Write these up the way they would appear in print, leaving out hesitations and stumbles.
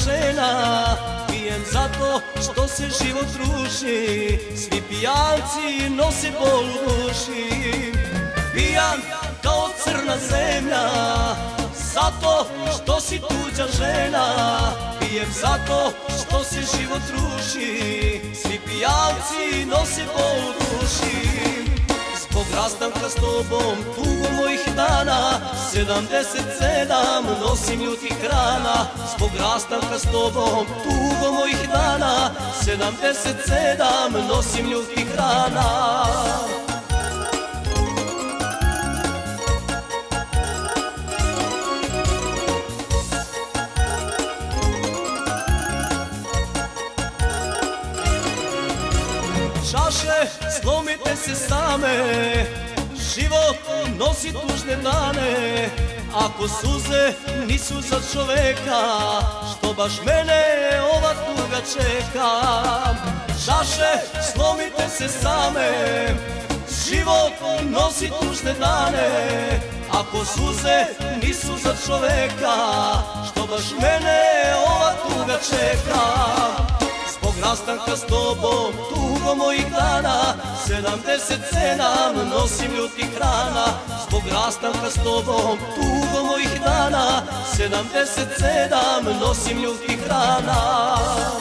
žena. Pijem zato što se život ruši, svi pijanci nose bol u duši. Pijan kao crna zemlja, zato što si tuđa žena. Pijem zato što se život ruši, svi pijanci nose bol u duši. Zbog rastanka s tobom, tugo mojih dana, 77 nosim ljutih rana. Zbog rastanka s tobom, tugo mojih dana, 77 nosim ljutih rana. Čaše, slomite se same, život nosi tužne dane. Ako suze nisu za čoveka, što baš mene ova tuga čeka. Čaše, slomite se same, život nosi tužne dane. Ako suze nisu za čoveka, što baš mene ova tuga čeka. Zbog rastanka s tobom, tugo mojih dana, 77 nosim ljutih rana. Zbog rastanka s tobom, tugo mojih dana, 77 nosim ljutih rana.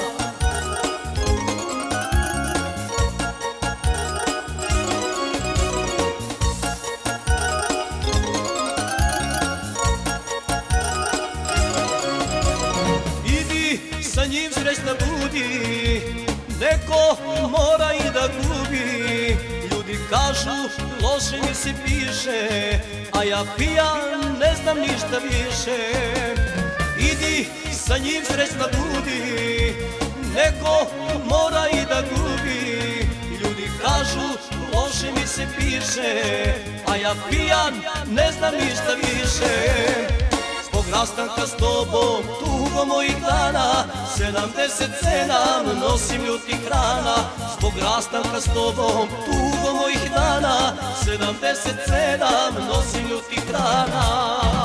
Sa njim srećna budi, neko mora i da gubi. Ljudi kažu loše mi se piše, a ja pijan ne znam ništa više. Idi sa njim srećna budi, neko mora i da gubi. Ljudi kažu loše mi se piše, a ja pijan ne znam ništa više. Zbog rastanka s tobom, tugo mojih dana, 77 nosim ljutih rana. Zbog rastanka s tobom, tugo mojih dana, 77 nosim ljutih rana.